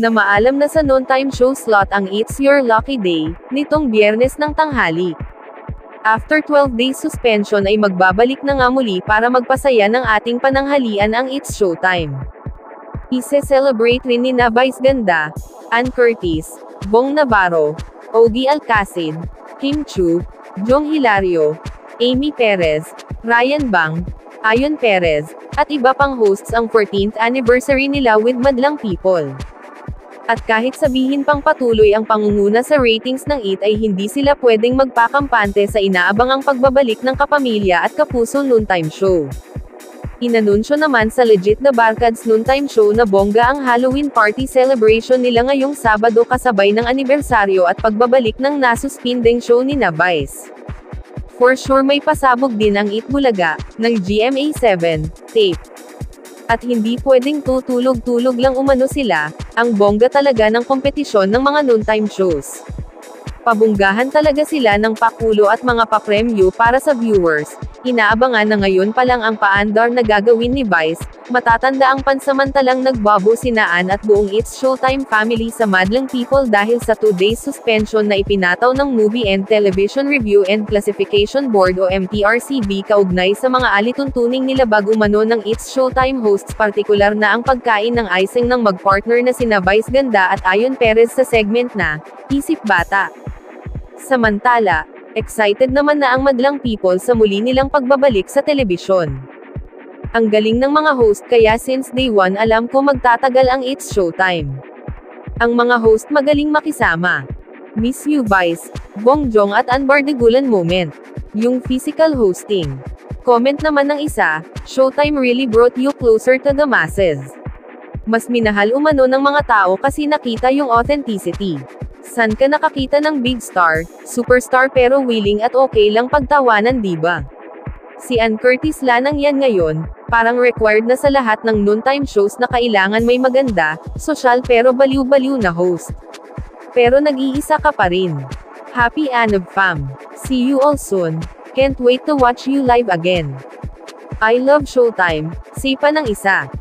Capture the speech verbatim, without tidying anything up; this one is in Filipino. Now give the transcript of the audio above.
na maalam na sa noontime show slot ang It's Your Lucky Day, nitong Biyernes ng tanghali. After twelve days suspension ay magbabalik na nga muli para magpasaya ng ating pananghalian ang It's Showtime. Ise-celebrate rin ni Vice Ganda, Ann Curtis, Bong Navarro, Ogie Alcacid, Kim Chu, Jong Hilario, Amy Perez, Ryan Bang, Ayon Perez, at iba pang hosts ang fourteenth anniversary nila with Madlang People. At kahit sabihin pang patuloy ang pangunguna sa ratings ng It ay hindi sila pwedeng magpakampante sa inaabangang pagbabalik ng kapamilya at kapuso noontime show. Inanunsyo naman sa Legit The Barkads noontime show na bongga ang Halloween party celebration nila ngayong Sabado kasabay ng anibersaryo at pagbabalik ng nasuspindeng show ni Vice. For sure may pasabog din ang It Bulaga, ng G M A seven, tape. At hindi pwedeng tutulog-tulog lang umano sila, ang bongga talaga ng kompetisyon ng mga noontime shows. Pabunggahan talaga sila ng pakulo at mga papremyo para sa viewers. Inaabangan na ngayon pa lang ang paandar na gagawin ni Vice, matatanda ang pansamantalang nagbabo sinaan at buong It's Showtime family sa Madlang People dahil sa two days suspension na ipinataw ng Movie and Television Review and Classification Board o M T R C B kaugnay sa mga alituntuning nilabag umano ng It's Showtime hosts partikular na ang pagkain ng icing ng magpartner na sina Vice Ganda at Ayon Perez sa segment na, Isip Bata. Samantala, excited naman na ang Madlang People sa muli nilang pagbabalik sa telebisyon. Ang galing ng mga host kaya since day one alam ko magtatagal ang It's Showtime. Ang mga host magaling makisama. Miss You Vice, Bong Jong at Unbardagulan moment. Yung physical hosting. Comment naman ng isa, Showtime really brought you closer to the masses. Mas minahal umano ng mga tao kasi nakita yung authenticity. San ka nakakita ng big star, superstar pero willing at okay lang pagtawanan diba? Si Ann Curtis lanang yan ngayon, parang required na sa lahat ng noontime shows na kailangan may maganda, sosyal pero baliw-baliw na host. Pero nag-iisa ka pa rin. Happy Anab fam. See you all soon. Can't wait to watch you live again. I love Showtime, sipa ng isa.